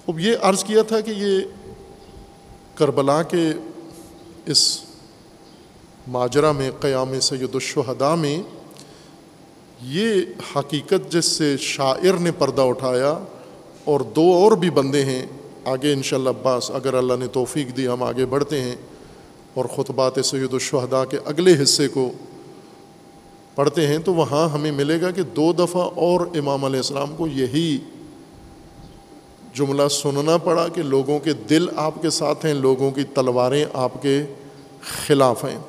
اب یہ عرض کیا تھا کہ یہ کربلا کے اس ماجرا میں، قیام سید الشہداء میں، یہ حقیقت جس سے شاعر نے پردہ اٹھایا، اور دو اور بھی بندے ہیں آگے انشاءاللہ عباس اگر اللہ نے توفیق دی ہم آگے بڑھتے ہیں اور خطبات سید الشہداء کے اگلے حصے کو پڑھتے ہیں، تو وہاں ہمیں ملے گا کہ 2 دفعہ اور امام علیہ السلام کو یہی جملہ سننا پڑا کہ لوگوں کے دل آپ کے ساتھ ہیں، لوگوں کی تلواریں آپ کے خلاف ہیں۔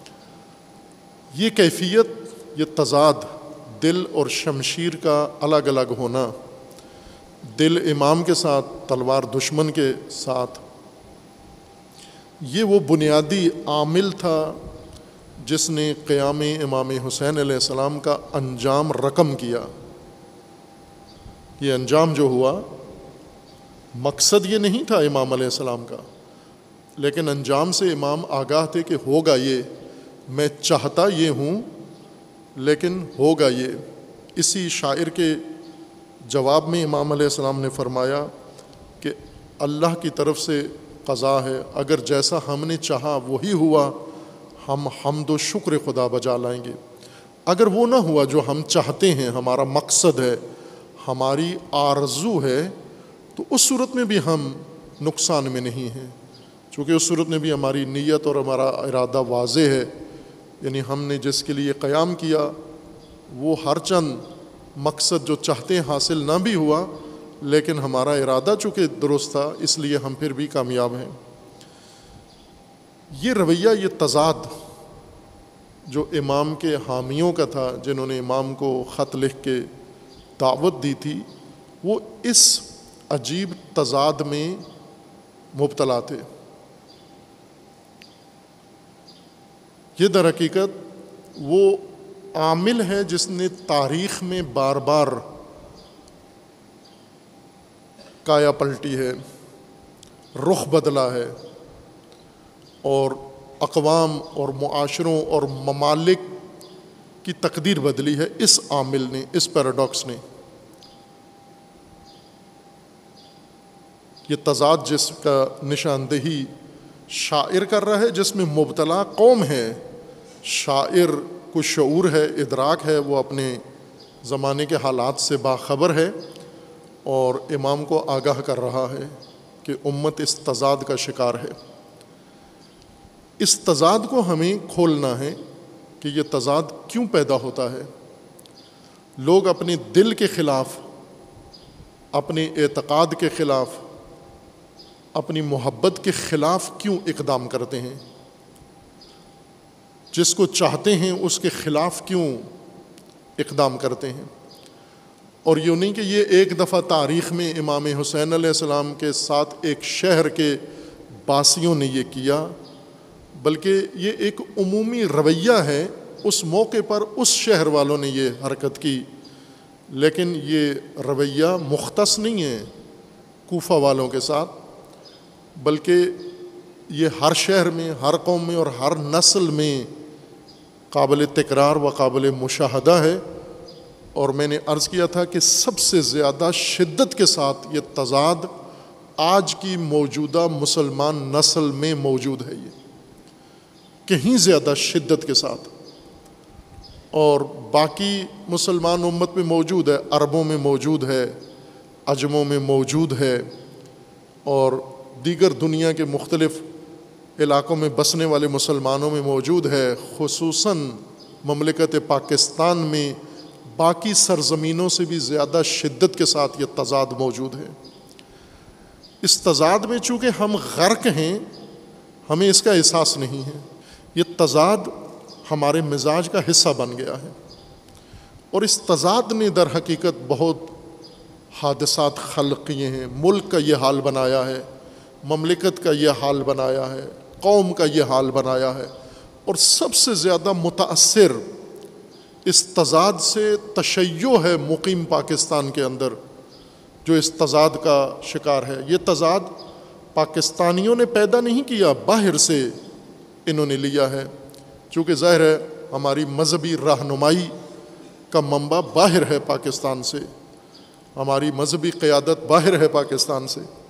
یہ کیفیت، یہ تضاد، دل اور شمشیر کا الگ الگ ہونا، دل امام کے ساتھ، تلوار دشمن کے ساتھ، یہ وہ بنیادی عامل تھا جس نے قیام امام حسین علیہ السلام کا انجام رقم کیا۔ یہ انجام جو ہوا، مقصد یہ نہیں تھا امام علیہ السلام کا، لیکن انجام سے امام آگاہ تھے کہ ہوگا یہ، میں چاہتا یہ ہوں لیکن ہوگا یہ۔ اسی شاعر کے جواب میں امام علیہ السلام نے فرمایا کہ اللہ کی طرف سے قضا ہے، اگر جیسا ہم نے چاہا وہی ہوا، ہم حمد و شکر خدا بجا لائیں گے۔ اگر وہ نہ ہوا جو ہم چاہتے ہیں، ہمارا مقصد ہے، ہماری آرزو ہے، تو اس صورت میں بھی ہم نقصان میں نہیں ہیں، چونکہ اس صورت میں بھی ہماری نیت اور ہمارا ارادہ واضح ہے، یعنی ہم نے جس کے لیے قیام کیا وہ ہر چند مقصد جو چاہتے ہیں حاصل نہ بھی ہوا، لیکن ہمارا ارادہ چونکہ درست تھا، اس لیے ہم پھر بھی کامیاب ہیں۔ یہ رویہ، یہ تضاد جو امام کے حامیوں کا تھا، جنہوں نے امام کو خط لکھ کے دعوت دی تھی، وہ اس عجیب تضاد میں مبتلا تھے۔ یہ در حقیقت وہ عامل ہے جس نے تاریخ میں بار بار کایا پلٹی ہے، رخ بدلا ہے، اور اقوام اور معاشروں اور ممالک کی تقدیر بدلی ہے اس عامل نے، اس پیراڈاکس نے۔ یہ تضاد جس کا نشاندہی شاعر کر رہا ہے، جس میں مبتلا قوم ہے، شاعر کو شعور ہے، ادراک ہے، وہ اپنے زمانے کے حالات سے باخبر ہے، اور امام کو آگاہ کر رہا ہے کہ امت اس تضاد کا شکار ہے۔ اس تضاد کو ہمیں کھولنا ہے کہ یہ تضاد کیوں پیدا ہوتا ہے۔ لوگ اپنے دل کے خلاف، اپنے اعتقاد کے خلاف، اپنی محبت کے خلاف کیوں اقدام کرتے ہیں، جس کو چاہتے ہیں اس کے خلاف کیوں اقدام کرتے ہیں۔ اور یوں نہیں کہ یہ ایک دفعہ تاریخ میں امام حسین علیہ السلام کے ساتھ ایک شہر کے باسیوں نے یہ کیا، بلکہ یہ ایک عمومی رویہ ہے، اس موقع پر اس شہر والوں نے یہ حرکت کی، لیکن یہ رویہ مختص نہیں ہے کوفہ والوں کے ساتھ، بلکہ یہ ہر شہر میں، ہر قوم میں اور ہر نسل میں قابل تکرار و قابل مشاہدہ ہے۔ اور میں نے عرض کیا تھا کہ سب سے زیادہ شدت کے ساتھ یہ تضاد آج کی موجودہ مسلمان نسل میں موجود ہے، یہ کہیں زیادہ شدت کے ساتھ، اور باقی مسلمان امت میں موجود ہے، عربوں میں موجود ہے، عجموں میں موجود ہے، اور دیگر دنیا کے مختلف علاقوں میں بسنے والے مسلمانوں میں موجود ہے، خصوصاً مملکت پاکستان میں باقی سرزمینوں سے بھی زیادہ شدت کے ساتھ یہ تضاد موجود ہے۔ اس تضاد میں چونکہ ہم غرق ہیں، ہمیں اس کا احساس نہیں ہے۔ یہ تضاد ہمارے مزاج کا حصہ بن گیا ہے، اور اس تضاد نے در حقیقت بہت حادثات خلق کیے ہیں۔ ملک کا یہ حال بنایا ہے، مملکت کا یہ حال بنایا ہے، قوم کا یہ حال بنایا ہے، اور سب سے زیادہ متاثر اس تضاد سے تشیع ہے مقیم پاکستان کے اندر، جو اس تضاد کا شکار ہے۔ یہ تضاد پاکستانیوں نے پیدا نہیں کیا، باہر سے انہوں نے لیا ہے، چونکہ ظاہر ہے ہماری مذہبی رہنمائی کا منبع باہر ہے پاکستان سے، ہماری مذہبی قیادت باہر ہے پاکستان سے،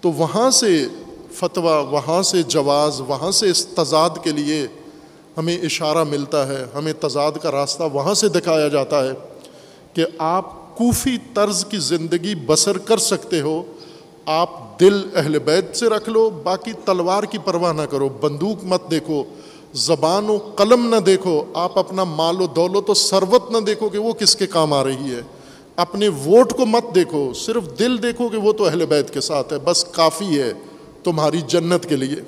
تو وہاں سے فتویٰ، وہاں سے جواز، وہاں سے اس تضاد کے لیے ہمیں اشارہ ملتا ہے، ہمیں تضاد کا راستہ وہاں سے دکھایا جاتا ہے کہ آپ کوفی طرز کی زندگی بسر کر سکتے ہو، آپ دل اہل بیت سے رکھ لو، باقی تلوار کی پرواہ نہ کرو، بندوق مت دیکھو، زبان و قلم نہ دیکھو، آپ اپنا مال و دولت و ثروت نہ دیکھو کہ وہ کس کے کام آ رہی ہے، اپنے ووٹ کو مت دیکھو، صرف دل دیکھو کہ وہ تو اہل بیت کے ساتھ ہے، بس کافی ہے تمہاری جنت کے لیے۔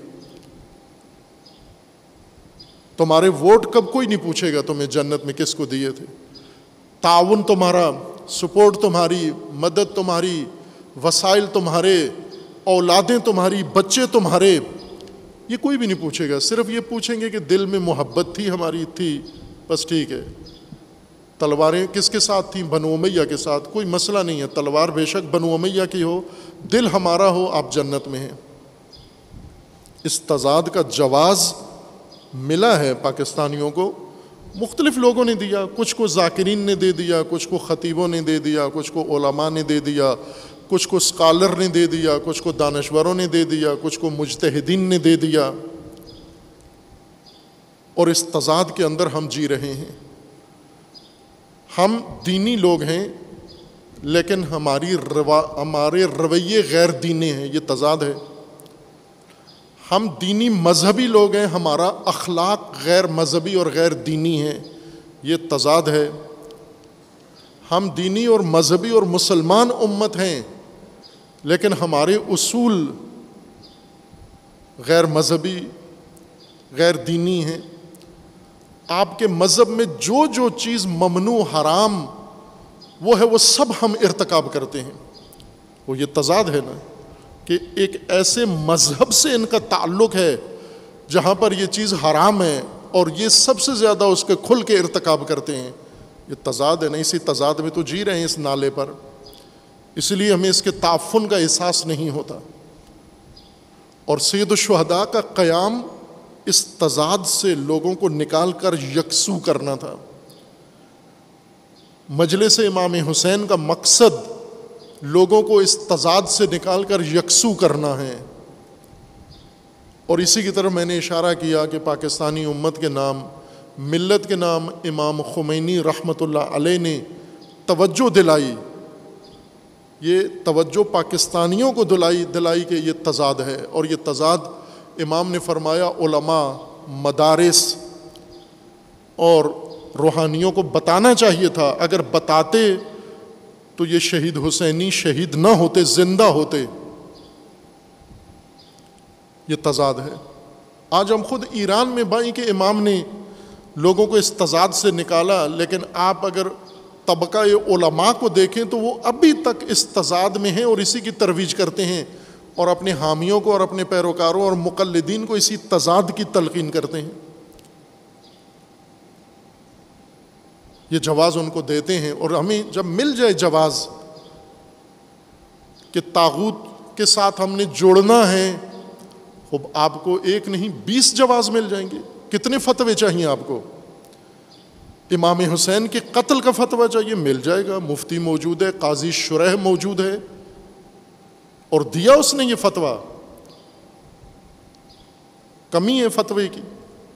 تمہارے ووٹ کب کوئی نہیں پوچھے گا تمہیں جنت میں کس کو دیے تھے، تعاون تمہارا، سپورٹ تمہاری، مدد تمہاری، وسائل تمہارے، اولادیں تمہاری، بچے تمہارے، یہ کوئی بھی نہیں پوچھے گا، صرف یہ پوچھیں گے کہ دل میں محبت تھی ہماری، تھی، بس ٹھیک ہے۔ تلواریں کس کے ساتھ تھیں؟ بنو امیہ کے ساتھ، کوئی مسئلہ نہیں ہے، تلوار بے شک بنو امیہ کی ہو، دل ہمارا ہو، آپ جنت میں ہیں۔ اس تضاد کا جواز ملا ہے پاکستانیوں کو، مختلف لوگوں نے دیا، کچھ کو ذاکرین نے دے دیا، کچھ کو خطیبوں نے دے دیا، کچھ کو علماء نے دے دیا، کچھ کو اسکالر نے دے دیا، کچھ کو دانشوروں نے دے دیا، کچھ کو مجتہدین نے دے دیا، اور اس تضاد کے اندر ہم جی رہے ہیں۔ ہم دینی لوگ ہیں لیکن ہمارے رویے غیر دینی ہیں، یہ تضاد ہے۔ ہم دینی مذہبی لوگ ہیں، ہمارا اخلاق غیر مذہبی اور غیر دینی ہے، یہ تضاد ہے۔ ہم دینی اور مذہبی اور مسلمان امت ہیں لیکن ہمارے اصول غیر مذہبی، غیر دینی ہیں۔ آپ کے مذہب میں جو جو چیز ممنوع، حرام وہ ہے، وہ سب ہم ارتکاب کرتے ہیں، وہ یہ تضاد ہے نا کہ ایک ایسے مذہب سے ان کا تعلق ہے جہاں پر یہ چیز حرام ہے اور یہ سب سے زیادہ اس کے کھل کے ارتکاب کرتے ہیں، یہ تضاد ہے نا۔ اسی تضاد میں تو جی رہے ہیں اس نالے پر، اس لیے ہمیں اس کے تعفن کا احساس نہیں ہوتا۔ اور سید الشہداء کا قیام اس تضاد سے لوگوں کو نکال کر یکسو کرنا تھا۔ مجلس امام حسین کا مقصد لوگوں کو اس تضاد سے نکال کر یکسو کرنا ہے۔ اور اسی کی طرف میں نے اشارہ کیا کہ پاکستانی امت کے نام، ملت کے نام امام خمینی رحمۃ اللہ علیہ نے توجہ دلائی، یہ توجہ پاکستانیوں کو دلائی کہ یہ تضاد ہے، اور یہ تضاد امام نے فرمایا علماء، مدارس اور روحانیوں کو بتانا چاہیے تھا، اگر بتاتے تو یہ شہید حسینی شہید نہ ہوتے، زندہ ہوتے۔ یہ تضاد ہے۔ آج ہم خود ایران میں بائیں کہ امام نے لوگوں کو اس تضاد سے نکالا، لیکن آپ اگر طبقہ علماء کو دیکھیں تو وہ ابھی تک اس تضاد میں ہیں اور اسی کی ترویج کرتے ہیں، اور اپنے حامیوں کو اور اپنے پیروکاروں اور مقلدین کو اسی تضاد کی تلقین کرتے ہیں۔ یہ جواز ان کو دیتے ہیں، اور ہمیں جب مل جائے جواز کہ طاغوت کے ساتھ ہم نے جوڑنا ہے، خب آپ کو ایک نہیں 20 جواز مل جائیں گے۔ کتنے فتوے چاہیے آپ کو؟ امام حسین کے قتل کا فتویٰ چاہیے، مل جائے گا، مفتی موجود ہے، قاضی شرح موجود ہے، اور دیا اس نے یہ فتویٰ۔ کمی ہے فتوے کی؟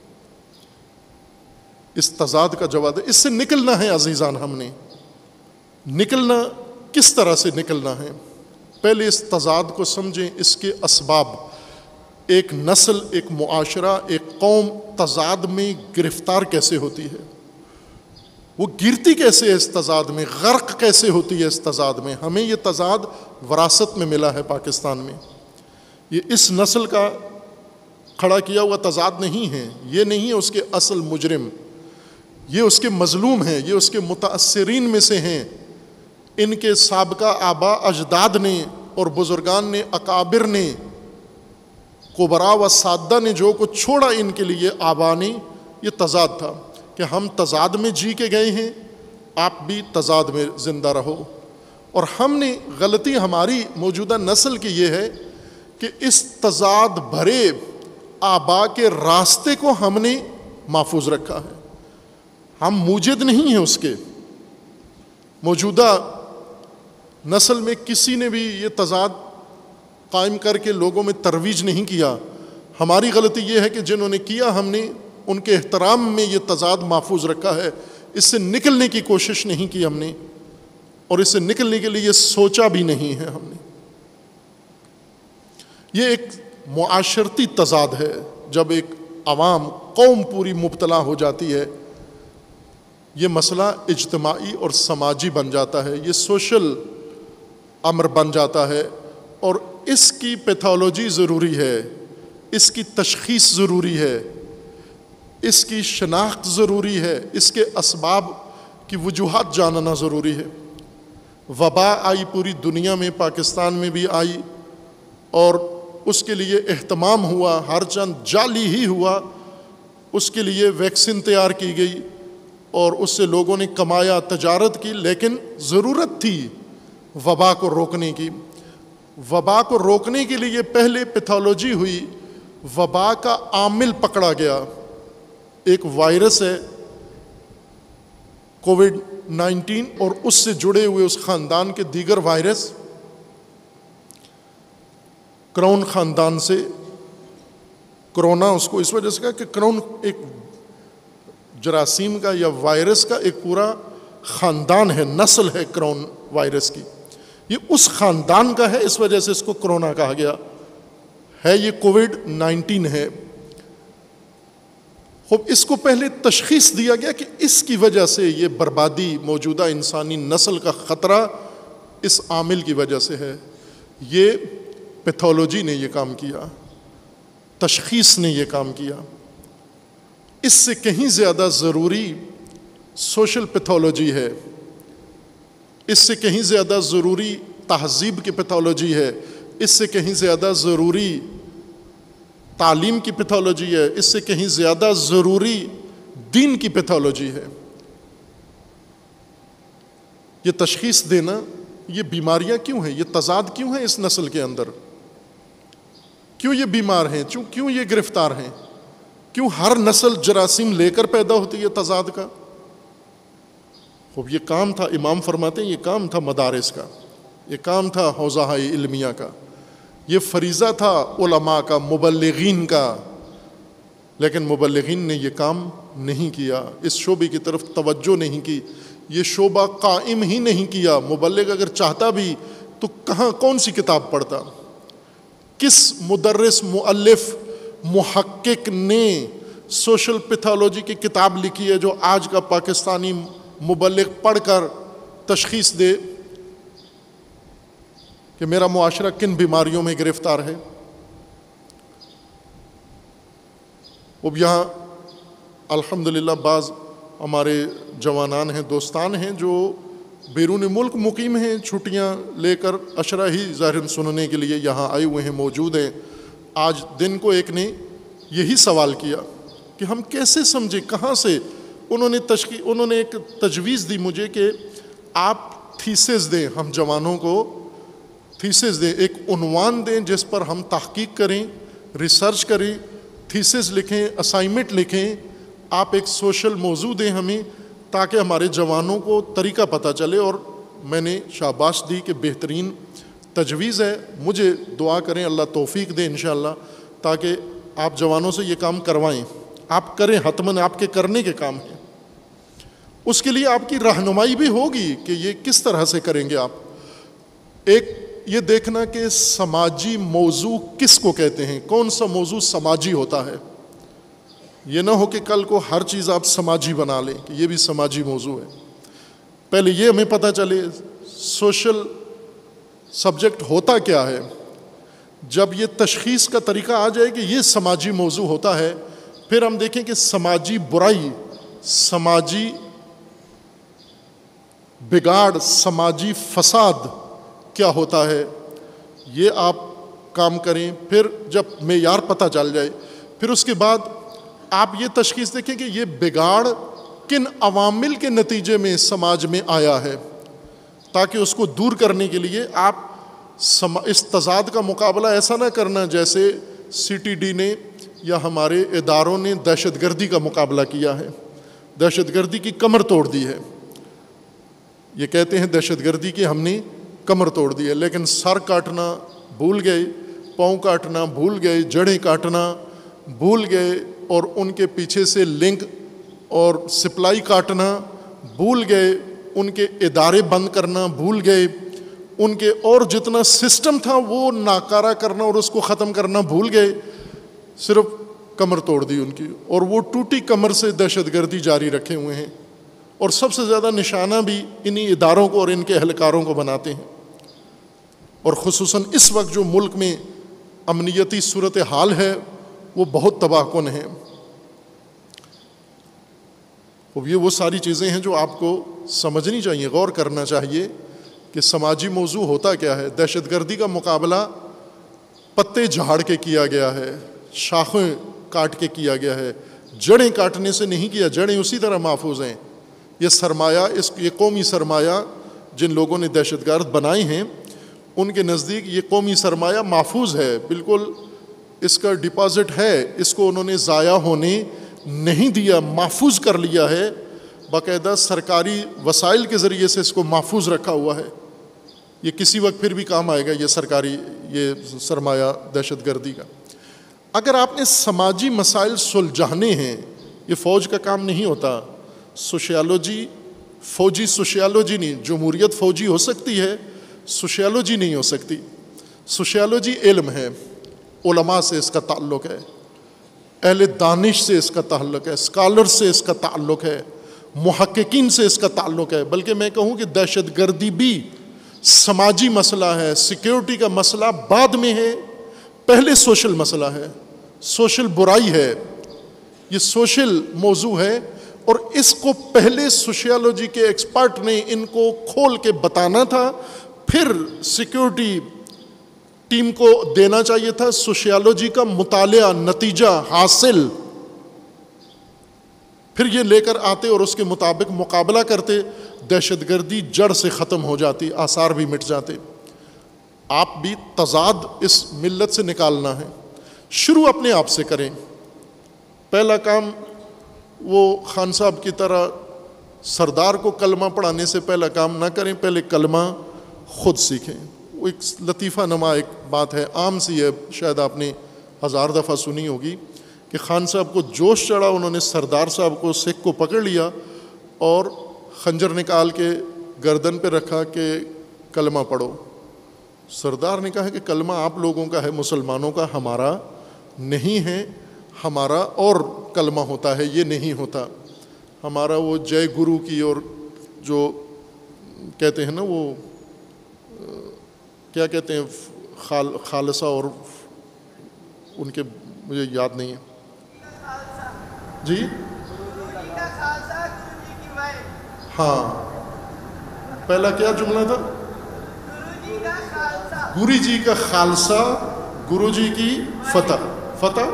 اس تضاد کا جواب ہے، اس سے نکلنا ہے عزیزان۔ ہم نے نکلنا کس طرح سے نکلنا ہے؟ پہلے اس تضاد کو سمجھیں، اس کے اسباب۔ ایک نسل، ایک معاشرہ، ایک قوم تضاد میں گرفتار کیسے ہوتی ہے، وہ گرتی کیسے ہے اس تضاد میں، غرق کیسے ہوتی ہے اس تضاد میں۔ ہمیں یہ تضاد وراثت میں ملا ہے پاکستان میں، یہ اس نسل کا کھڑا کیا ہوا تضاد نہیں ہے، یہ نہیں ہے اس کے اصل مجرم، یہ اس کے مظلوم ہیں، یہ اس کے متاثرین میں سے ہیں۔ ان کے سابقہ آبا اجداد نے اور بزرگان نے، اکابر نے، کبرا و سادہ نے جو کچھ چھوڑا ان کے لیے آبا نے، یہ تضاد تھا کہ ہم تضاد میں جی کے گئے ہیں، آپ بھی تضاد میں زندہ رہو۔ اور ہم نے غلطی ہماری موجودہ نسل کی یہ ہے کہ اس تضاد بھرے آبا کے راستے کو ہم نے محفوظ رکھا ہے، ہم موجد نہیں ہیں اس کے۔ موجودہ نسل میں کسی نے بھی یہ تضاد قائم کر کے لوگوں میں ترویج نہیں کیا. ہماری غلطی یہ ہے کہ جنہوں نے کیا ہم نے ان کے احترام میں یہ تضاد محفوظ رکھا ہے. اس سے نکلنے کی کوشش نہیں کی ہم نے, اور اس سے نکلنے کے لیے یہ سوچا بھی نہیں ہے ہم نے. یہ ایک معاشرتی تضاد ہے. جب ایک عوام قوم پوری مبتلا ہو جاتی ہے, یہ مسئلہ اجتماعی اور سماجی بن جاتا ہے, یہ سوشل امر بن جاتا ہے, اور اس کی پیتھولوجی ضروری ہے, اس کی تشخیص ضروری ہے, اس کی شناخت ضروری ہے, اس کے اسباب کی وجوہات جاننا ضروری ہے. وبا آئی پوری دنیا میں, پاکستان میں بھی آئی, اور اس کے لیے اہتمام ہوا, ہر چند جعلی ہی ہوا, اس کے لیے ویکسین تیار کی گئی اور اس سے لوگوں نے کمایا, تجارت کی, لیکن ضرورت تھی وبا کو روکنے کی. وبا کو روکنے کے لیے پہلے پیتھولوجی ہوئی, وبا کا عامل پکڑا گیا. ایک وائرس ہے کووڈ-19 اور اس سے جڑے ہوئے اس خاندان کے دیگر وائرس, کراؤن خاندان سے کرونا اس کو اس وجہ سے کہا کہ کراؤن ایک جراثیم کا یا وائرس کا ایک پورا خاندان ہے, نسل ہے کراؤن وائرس کی, یہ اس خاندان کا ہے, اس وجہ سے اس کو کرونا کہا گیا ہے. یہ کووڈ-19 ہے. خوب اس کو پہلے تشخیص دیا گیا کہ اس کی وجہ سے یہ بربادی, موجودہ انسانی نسل کا خطرہ اس عامل کی وجہ سے ہے. یہ پیتھولوجی نے یہ کام کیا, تشخیص نے یہ کام کیا. اس سے کہیں زیادہ ضروری سوشل پیتھولوجی ہے, اس سے کہیں زیادہ ضروری تہذیب کی پیتھولوجی ہے, اس سے کہیں زیادہ ضروری تعلیم کی پیتھولوجی ہے, اس سے کہیں زیادہ ضروری دین کی پیتھولوجی ہے. یہ تشخیص دینا, یہ بیماریاں کیوں ہیں, یہ تضاد کیوں ہیں اس نسل کے اندر, کیوں یہ بیمار ہیں, کیوں یہ گرفتار ہیں, کیوں ہر نسل جراثیم لے کر پیدا ہوتی ہے تضاد کا. خوب یہ کام تھا, امام فرماتے ہیں یہ کام تھا مدارس کا, یہ کام تھا حوزہ علمیہ کا, یہ فریضہ تھا علماء کا, مبلغین کا, لیکن مبلغین نے یہ کام نہیں کیا, اس شعبے کی طرف توجہ نہیں کی, یہ شعبہ قائم ہی نہیں کیا. مبلغ اگر چاہتا بھی تو کون سی کتاب پڑھتا, کس مدرس, مؤلف, محقق نے سوشل پیتھولوجی کی کتاب لکھی ہے جو آج کا پاکستانی مبلغ پڑھ کر تشخیص دے کہ میرا معاشرہ کن بیماریوں میں گرفتار ہے. اب یہاں الحمدللہ بعض ہمارے جوانان ہیں, دوستان ہیں جو بیرون ملک مقیم ہیں, چھٹیاں لے کر عشرہ ہی ظاہر سننے کے لیے یہاں آئے ہوئے ہیں, موجود ہیں. آج دن کو ایک نے یہی سوال کیا کہ ہم کیسے سمجھیں, کہاں سے. انہوں نے ایک تجویز دی مجھے کہ آپ تھیسس دیں, ہم جوانوں کو تھیسس دیں, ایک عنوان دیں جس پر ہم تحقیق کریں, ریسرچ کریں, تھیسس لکھیں, اسائنمنٹ لکھیں. آپ ایک سوشل موضوع دیں ہمیں تاکہ ہمارے جوانوں کو طریقہ پتہ چلے. اور میں نے شاباش دی کہ بہترین تجویز ہے, مجھے دعا کریں اللہ توفیق دے انشاءاللہ تاکہ آپ جوانوں سے یہ کام کروائیں. آپ کریں, حتماً آپ کے کرنے کے کام ہیں. اس کے لیے آپ کی رہنمائی بھی ہوگی کہ یہ کس طرح سے کریں گے آپ. ایک یہ دیکھنا کہ سماجی موضوع کس کو کہتے ہیں, کون سا موضوع سماجی ہوتا ہے. یہ نہ ہو کہ کل کو ہر چیز آپ سماجی بنا لیں کہ یہ بھی سماجی موضوع ہے. پہلے یہ ہمیں پتہ چلے سوشل سبجیکٹ ہوتا کیا ہے. جب یہ تشخیص کا طریقہ آ جائے کہ یہ سماجی موضوع ہوتا ہے, پھر ہم دیکھیں کہ سماجی برائی, سماجی بگاڑ, سماجی فساد کیا ہوتا ہے. یہ آپ کام کریں. پھر جب معیار پتہ چل جائے, پھر اس کے بعد آپ یہ تشخیص دیکھیں کہ یہ بگاڑ کن عوامل کے نتیجے میں سماج میں آیا ہے, تاکہ اس کو دور کرنے کے لیے آپ اس تضاد کا مقابلہ ایسا نہ کرنا جیسے CTD نے یا ہمارے اداروں نے دہشت گردی کا مقابلہ کیا ہے, دہشت گردی کی کمر توڑ دی ہے. یہ کہتے ہیں دہشت گردی کی ہم نے کمر توڑ دی ہے, لیکن سر کاٹنا بھول گئے پاؤں کاٹنا بھول گئے، جڑیں کاٹنا بھول گئے، اور ان کے پیچھے سے لنک اور سپلائی کاٹنا بھول گئے، ان کے ادارے بند کرنا بھول گئے، ان کے اور جتنا سسٹم تھا وہ ناکارہ کرنا اور اس کو ختم کرنا بھول گئے، صرف کمر توڑ دی ان کی، اور وہ ٹوٹی کمر سے دہشت گردی جاری رکھے ہوئے ہیں، اور سب سے زیادہ نشانہ بھی انہی اداروں کو اور ان کے اہلکاروں کو بناتے ہیں۔ اور خصوصاً اس وقت جو ملک میں امنیتی صورتحال ہے وہ بہت تباہ کن ہے۔ یہ وہ ساری چیزیں ہیں جو آپ کو سمجھنی چاہیے، غور کرنا چاہیے کہ سماجی موضوع ہوتا کیا ہے۔ دہشت گردی کا مقابلہ پتے جھاڑ کے کیا گیا ہے، شاخیں کاٹ کے کیا گیا ہے، جڑیں کاٹنے سے نہیں کیا، جڑیں اسی طرح محفوظ ہیں۔ یہ سرمایہ، یہ قومی سرمایہ جن لوگوں نے دہشت گرد بنائے ہیں ان کے نزدیک یہ قومی سرمایہ محفوظ ہے، بالکل اس کا ڈپازٹ ہے، اس کو انہوں نے ضائع ہونے نہیں دیا، محفوظ کر لیا ہے، باقاعدہ سرکاری وسائل کے ذریعے سے اس کو محفوظ رکھا ہوا ہے۔ یہ کسی وقت پھر بھی کام آئے گا، یہ سرکاری یہ سرمایہ دہشت گردی کا۔ اگر آپ نے سماجی مسائل سلجھانے ہیں، یہ فوج کا کام نہیں ہوتا، سوشیالوجی فوجی سوشیالوجی نہیں، جمہوریت فوجی ہو سکتی ہے، سوشیالوجی نہیں ہو سکتی۔ سوشیالوجی علم ہے، علماء سے اس کا تعلق ہے، اہل دانش سے اس کا تعلق ہے، اسکالر سے اس کا تعلق ہے، محققین سے اس کا تعلق ہے۔ بلکہ میں کہوں کہ دہشت گردی بھی سماجی مسئلہ ہے، سیکیورٹی کا مسئلہ بعد میں ہے، پہلے سوشل مسئلہ ہے، سوشل برائی ہے، یہ سوشل موضوع ہے، اور اس کو پہلے سوشیالوجی کے ایکسپرٹ نے ان کو کھول کے بتانا تھا، پھر سیکیورٹی ٹیم کو دینا چاہیے تھا سوشیالوجی کا مطالعہ، نتیجہ حاصل، پھر یہ لے کر آتے اور اس کے مطابق مقابلہ کرتے، دہشت گردی جڑ سے ختم ہو جاتی، آثار بھی مٹ جاتے۔ آپ بھی تضاد اس ملت سے نکالنا ہے، شروع اپنے آپ سے کریں۔ پہلا کام وہ خان صاحب کی طرح سردار کو کلمہ پڑھانے سے پہلا کام نہ کریں، پہلے کلمہ خود سیکھیں۔ وہ ایک لطیفہ نما ایک بات ہے، عام سی ہے، شاید آپ نے 1000 دفعہ سنی ہوگی، کہ خان صاحب کو جوش چڑھا، انہوں نے سردار صاحب کو سکھ کو پکڑ لیا اور خنجر نکال کے گردن پہ رکھا کہ کلمہ پڑھو۔ سردار نے کہا کہ کلمہ آپ لوگوں کا ہے، مسلمانوں کا، ہمارا نہیں ہے، ہمارا اور کلمہ ہوتا ہے، یہ نہیں ہوتا ہمارا وہ جے گرو کی، اور جو کہتے ہیں نا وہ کیا کہتے ہیں خالصہ، اور ان کے مجھے یاد نہیں ہے جی، ہاں پہلا کیا جملہ تھا؟ گرو جی کا خالصہ، گرو جی کی فتح، فتح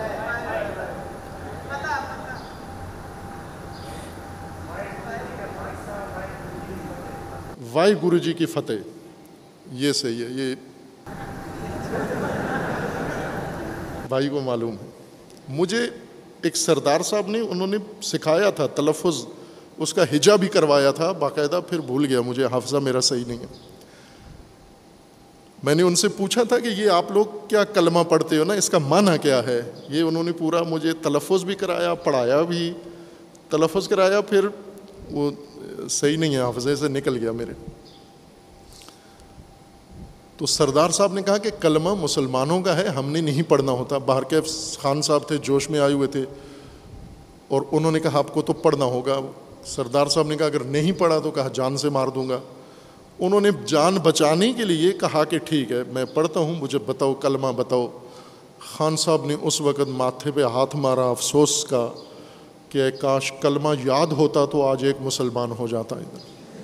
وائی گرو جی کی فتح، یہ صحیح ہے، یہ بھائی کو معلوم ہے۔ مجھے ایک سردار صاحب نے انہوں نے سکھایا تھا تلفظ، اس کا ہجا بھی کروایا تھا باقاعدہ، پھر بھول گیا، مجھے حافظہ میرا صحیح نہیں ہے۔ میں نے ان سے پوچھا تھا کہ یہ آپ لوگ کیا کلمہ پڑھتے ہو نا، اس کا معنی کیا ہے؟ یہ انہوں نے پورا مجھے تلفظ بھی کرایا، پڑھایا بھی، تلفظ کرایا، پھر وہ صحیح نہیں ہے، حافظے سے نکل گیا میرے۔ تو سردار صاحب نے کہا کہ کلمہ مسلمانوں کا ہے، ہم نے نہیں پڑھنا ہوتا۔ باہر کے خان صاحب تھے، جوش میں آئے ہوئے تھے، اور انہوں نے کہا آپ کو تو پڑھنا ہوگا۔ سردار صاحب نے کہا اگر نہیں پڑھا تو کہا جان سے مار دوں گا۔ انہوں نے جان بچانے کے لیے کہا کہ ٹھیک ہے میں پڑھتا ہوں، مجھے بتاؤ کلمہ بتاؤ۔ خان صاحب نے اس وقت ماتھے پہ ہاتھ مارا افسوس کا کہ کاش کلمہ یاد ہوتا تو آج ایک مسلمان ہو جاتا ادھر۔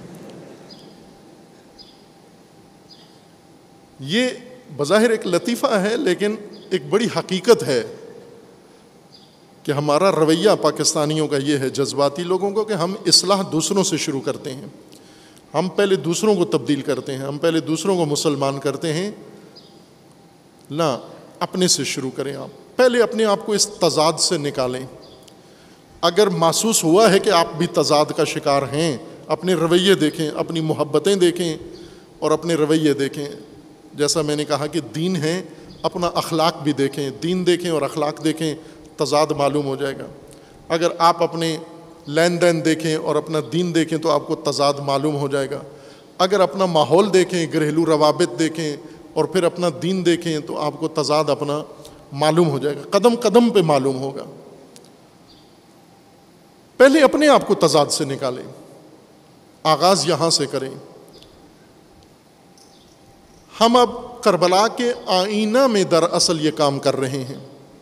یہ بظاہر ایک لطیفہ ہے، لیکن ایک بڑی حقیقت ہے کہ ہمارا رویہ پاکستانیوں کا یہ ہے، جذباتی لوگوں کو، کہ ہم اصلاح دوسروں سے شروع کرتے ہیں، ہم پہلے دوسروں کو تبدیل کرتے ہیں، ہم پہلے دوسروں کو مسلمان کرتے ہیں۔ نہ، اپنے سے شروع کریں، آپ پہلے اپنے آپ کو اس تضاد سے نکالیں۔ اگر محسوس ہوا ہے کہ آپ بھی تضاد کا شکار ہیں، اپنے رویے دیکھیں، اپنی محبتیں دیکھیں اور اپنے رویے دیکھیں۔ جیسا میں نے کہا کہ دین ہے، اپنا اخلاق بھی دیکھیں، دین دیکھیں اور اخلاق دیکھیں، تضاد معلوم ہو جائے گا۔ اگر آپ اپنے لین دین دیکھیں اور اپنا دین دیکھیں تو آپ کو تضاد معلوم ہو جائے گا۔ اگر اپنا ماحول دیکھیں، گھریلو روابط دیکھیں اور پھر اپنا دین دیکھیں تو آپ کو تضاد اپنا معلوم ہو جائے گا، قدم قدم پہ معلوم ہوگا۔ پہلے اپنے آپ کو تضاد سے نکالیں، آغاز یہاں سے کریں۔ ہم اب کربلا کے آئینہ میں دراصل یہ کام کر رہے ہیں۔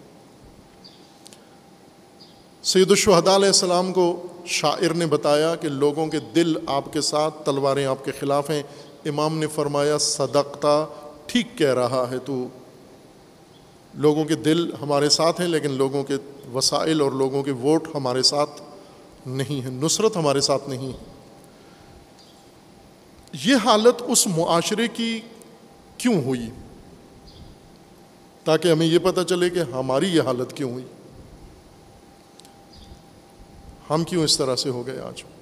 سید الشہداء علیہ السلام کو شاعر نے بتایا کہ لوگوں کے دل آپ کے ساتھ، تلواریں آپ کے خلاف ہیں۔ امام نے فرمایا صدقتا، ٹھیک کہہ رہا ہے تو، لوگوں کے دل ہمارے ساتھ ہیں لیکن لوگوں کے وسائل اور لوگوں کے ووٹ ہمارے ساتھ نہیں ہیں، نصرت ہمارے ساتھ نہیں ہے۔ یہ حالت اس معاشرے کی کیوں ہوئی؟ تاکہ ہمیں یہ پتہ چلے کہ ہماری یہ حالت کیوں ہوئی، ہم کیوں اس طرح سے ہو گئے آج۔